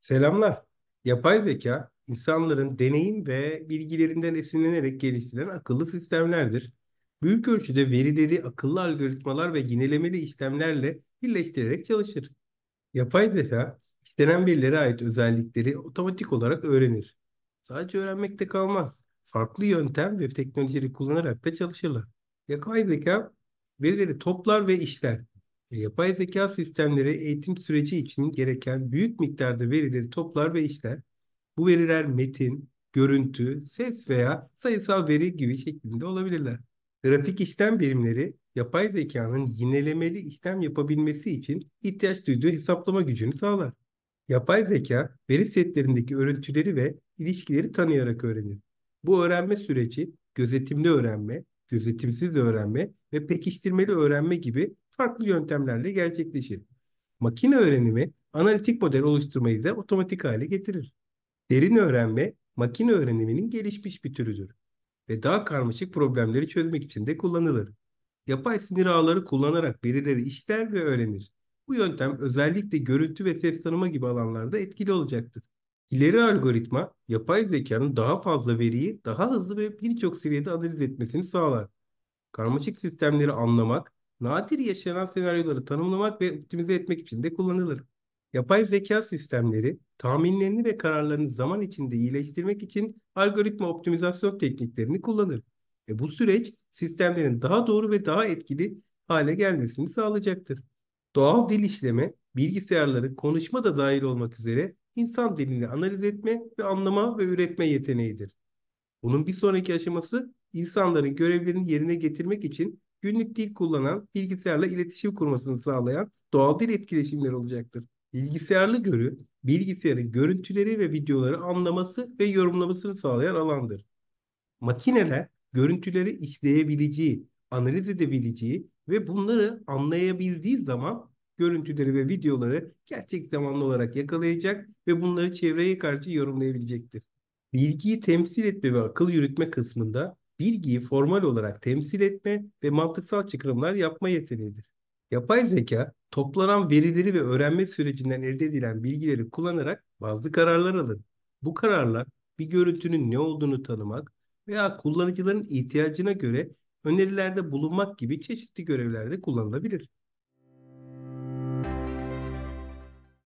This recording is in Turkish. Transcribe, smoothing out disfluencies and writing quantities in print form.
Selamlar. Yapay zeka, insanların deneyim ve bilgilerinden esinlenerek geliştirilen akıllı sistemlerdir. Büyük ölçüde verileri akıllı algoritmalar ve yinelemeli işlemlerle birleştirerek çalışır. Yapay zeka, istenen verilere ait özellikleri otomatik olarak öğrenir. Sadece öğrenmekte kalmaz. Farklı yöntem ve teknolojileri kullanarak da çalışırlar. Yapay zeka verileri toplar ve işler. Yapay zeka sistemleri eğitim süreci için gereken büyük miktarda verileri toplar ve işler. Bu veriler metin, görüntü, ses veya sayısal veri gibi şeklinde olabilirler. Grafik işlem birimleri yapay zekanın yinelemeli işlem yapabilmesi için ihtiyaç duyduğu hesaplama gücünü sağlar. Yapay zeka veri setlerindeki örüntüleri ve ilişkileri tanıyarak öğrenir. Bu öğrenme süreci gözetimli öğrenme, gözetimsiz öğrenme ve pekiştirmeli öğrenme gibi farklı yöntemlerle gerçekleşir. Makine öğrenimi analitik model oluşturmayı da otomatik hale getirir. Derin öğrenme, makine öğreniminin gelişmiş bir türüdür ve daha karmaşık problemleri çözmek için de kullanılır. Yapay sinir ağları kullanarak verileri işler ve öğrenir. Bu yöntem özellikle görüntü ve ses tanıma gibi alanlarda etkili olacaktır. İleri algoritma, yapay zekanın daha fazla veriyi daha hızlı ve birçok seviyede analiz etmesini sağlar. Karmaşık sistemleri anlamak, nadir yaşanan senaryoları tanımlamak ve optimize etmek için de kullanılır. Yapay zeka sistemleri tahminlerini ve kararlarını zaman içinde iyileştirmek için algoritma optimizasyon tekniklerini kullanır. Ve bu süreç sistemlerin daha doğru ve daha etkili hale gelmesini sağlayacaktır. Doğal dil işleme, bilgisayarların konuşma da dahil olmak üzere insan dilini analiz etme ve anlama ve üretme yeteneğidir. Bunun bir sonraki aşaması insanların görevlerini yerine getirmek için günlük dil kullanan bilgisayarla iletişim kurmasını sağlayan doğal dil etkileşimleri olacaktır. Bilgisayarlı görü, bilgisayarın görüntüleri ve videoları anlaması ve yorumlamasını sağlayan alandır. Makineler görüntüleri işleyebileceği, analiz edebileceği ve bunları anlayabildiği zaman görüntüleri ve videoları gerçek zamanlı olarak yakalayacak ve bunları çevreye karşı yorumlayabilecektir. Bilgiyi temsil etme ve akıl yürütme kısmında bilgiyi formal olarak temsil etme ve mantıksal çıkarımlar yapma yeteneğidir. Yapay zeka, toplanan verileri ve öğrenme sürecinden elde edilen bilgileri kullanarak bazı kararlar alır. Bu kararlar bir görüntünün ne olduğunu tanımak veya kullanıcıların ihtiyacına göre önerilerde bulunmak gibi çeşitli görevlerde kullanılabilir.